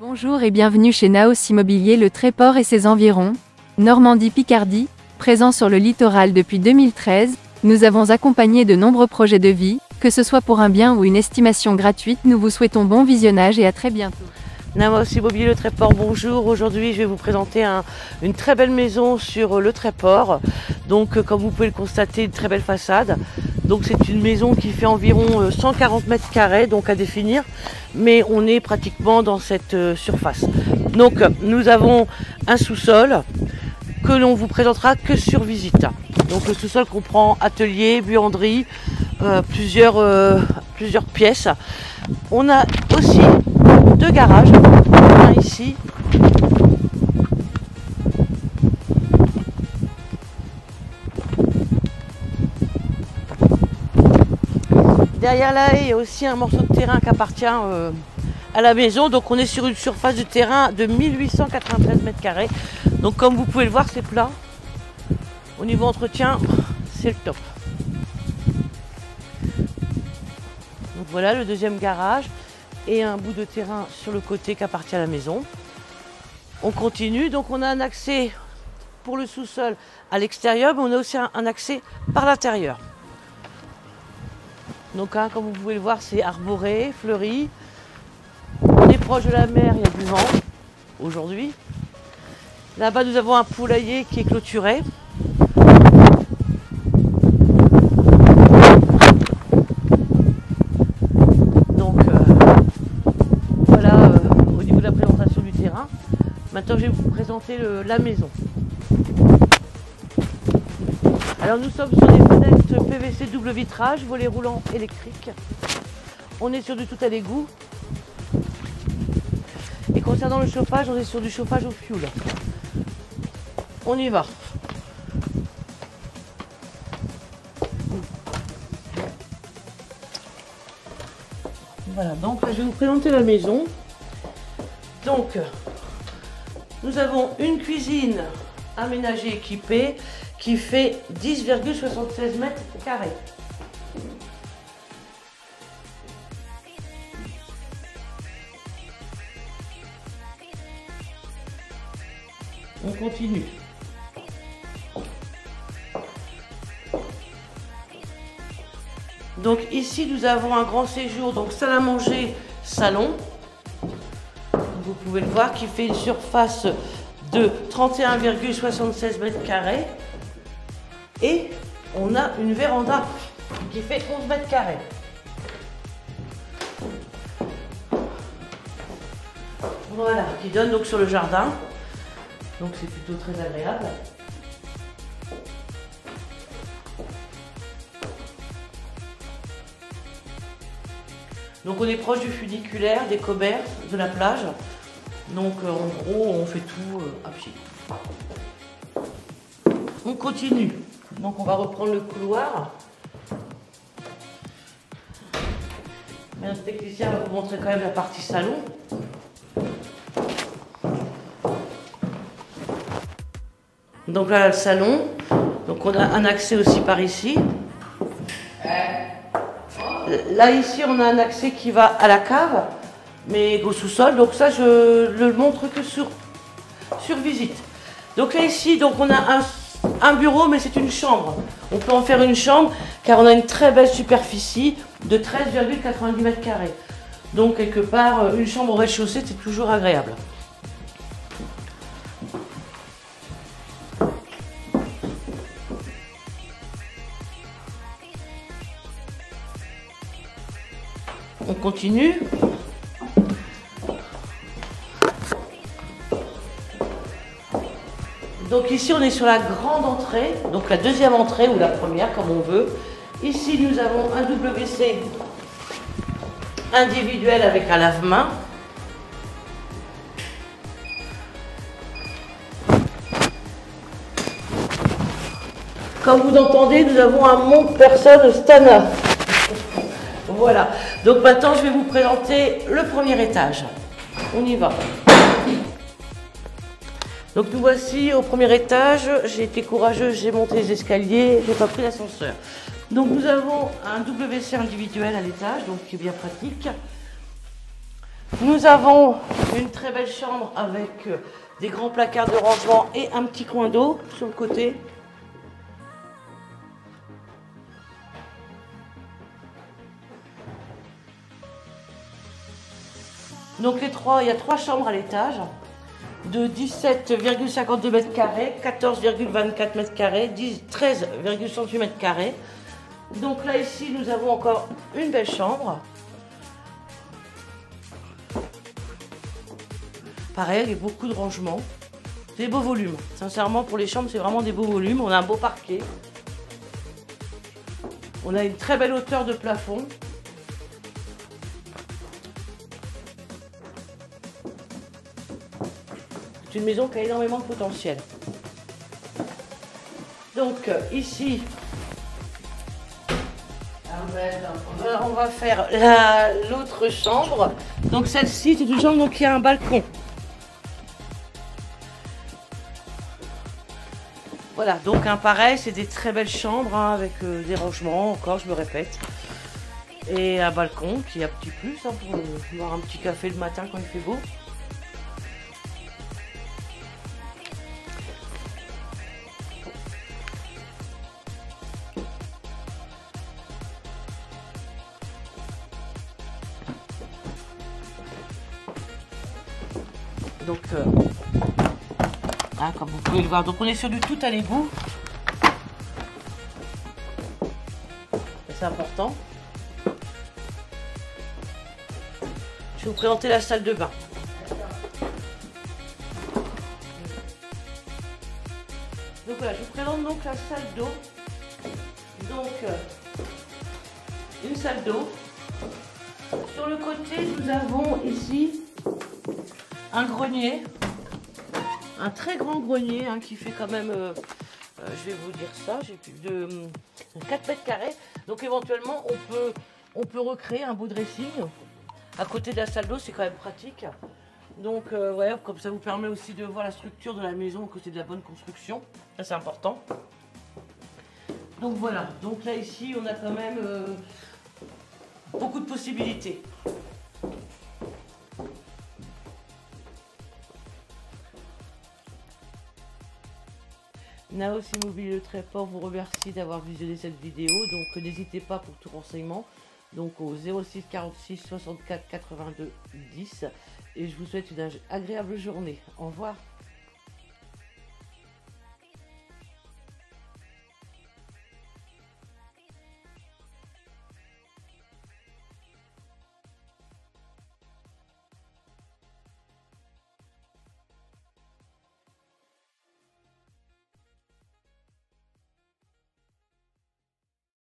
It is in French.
Bonjour et bienvenue chez Naos Immobilier Le Tréport et ses environs, Normandie-Picardie, présent sur le littoral depuis 2013, nous avons accompagné de nombreux projets de vie, que ce soit pour un bien ou une estimation gratuite, nous vous souhaitons bon visionnage et à très bientôt. Naos Immobilier Le Tréport, bonjour. Aujourd'hui, je vais vous présenter une très belle maison sur Le Tréport. Donc, comme vous pouvez le constater, une très belle façade. Donc, c'est une maison qui fait environ 140 mètres carrés, donc à définir. Mais on est pratiquement dans cette surface. Donc, nous avons un sous-sol que l'on vous présentera que sur visite. Donc, le sous-sol comprend atelier, buanderie, plusieurs pièces. On a aussi deux garages, un ici derrière là, il y a aussi un morceau de terrain qui appartient à la maison. Donc on est sur une surface de terrain de 1893 mètres carrés. Donc comme vous pouvez le voir, c'est plat. Au niveau entretien, c'est le top. Donc voilà le deuxième garage et un bout de terrain sur le côté qui appartient à la maison. On continue, donc on a un accès pour le sous-sol à l'extérieur, mais on a aussi un accès par l'intérieur. Donc comme vous pouvez le voir, c'est arboré, fleuri. On est proche de la mer, il y a du vent aujourd'hui. Là-bas, nous avons un poulailler qui est clôturé. Au niveau de la présentation du terrain. Maintenant, je vais vous présenter la maison. Alors, nous sommes sur des fenêtres PVC double vitrage, volets roulants électriques. On est sur du tout à l'égout. Et concernant le chauffage, on est sur du chauffage au fioul. On y va. Voilà, donc je vais vous présenter la maison. Donc, nous avons une cuisine aménagée équipée qui fait 10,76 mètres carrés. On continue. Donc ici nous avons un grand séjour, donc salle à manger, salon. Vous pouvez le voir qui fait une surface de 31,76 mètres carrés. Et on a une véranda qui fait 11 mètres carrés. Voilà, qui donne donc sur le jardin. Donc c'est plutôt très agréable. Donc on est proche du funiculaire, des commerces, de la plage. Donc en gros on fait tout à pied. On continue. Donc on va reprendre le couloir. Mais notre technicien va vous montrer quand même la partie salon. Donc là le salon. Donc on a un accès aussi par ici. Là ici on a un accès qui va à la cave, mais au sous-sol. Donc ça je le montre que sur visite. Donc là ici donc on a un bureau, mais c'est une chambre. On peut en faire une chambre car on a une très belle superficie de 13,90 mètres carrés. Donc quelque part une chambre au rez-de-chaussée c'est toujours agréable. On continue. Donc ici on est sur la grande entrée, donc la deuxième entrée ou la première comme on veut. Ici nous avons un WC individuel avec un lave-main. Comme vous entendez, nous avons un monte-personne Stana. Voilà, donc maintenant je vais vous présenter le premier étage. On y va. Donc nous voici au premier étage. J'ai été courageuse, j'ai monté les escaliers, j'ai pas pris l'ascenseur. Donc nous avons un WC individuel à l'étage, donc qui est bien pratique. Nous avons une très belle chambre avec des grands placards de rangement et un petit coin d'eau sur le côté. Donc il y a 3 chambres à l'étage de 17,52 mètres carrés, 14,24 mètres carrés, 13,68 mètres carrés. Donc là ici nous avons encore une belle chambre. Pareil, avec beaucoup de rangements. Des beaux volumes. Sincèrement, pour les chambres, c'est vraiment des beaux volumes. On a un beau parquet. On a une très belle hauteur de plafond. C'est une maison qui a énormément de potentiel. Donc ici, on va faire l'autre chambre. Donc celle-ci, c'est une chambre donc, qui a un balcon. Voilà, donc pareil, c'est des très belles chambres hein, avec des rangements, encore je me répète. Et un balcon qui est un petit plus hein, pour boire un petit café le matin quand il fait beau. Donc, hein, comme vous pouvez le voir, donc on est sur du tout à l'égout. C'est important. Je vais vous présenter la salle de bain. Donc voilà, je vous présente donc la salle d'eau. Donc, une salle d'eau. Sur le côté, nous avons ici un grenier, un très grand grenier hein, qui fait quand même, je vais vous dire ça, j'ai plus de 4 mètres carrés. Donc éventuellement, on peut recréer un beau dressing à côté de la salle d'eau, c'est quand même pratique. Donc ouais, comme ça vous permet aussi de voir la structure de la maison, que c'est de la bonne construction, ça c'est important. Donc voilà, donc là ici, on a quand même beaucoup de possibilités. Naos Immobilier Le Tréport vous remercie d'avoir visionné cette vidéo. Donc n'hésitez pas pour tout renseignement. Donc au 06 46 64 82 10. Et je vous souhaite une agréable journée. Au revoir.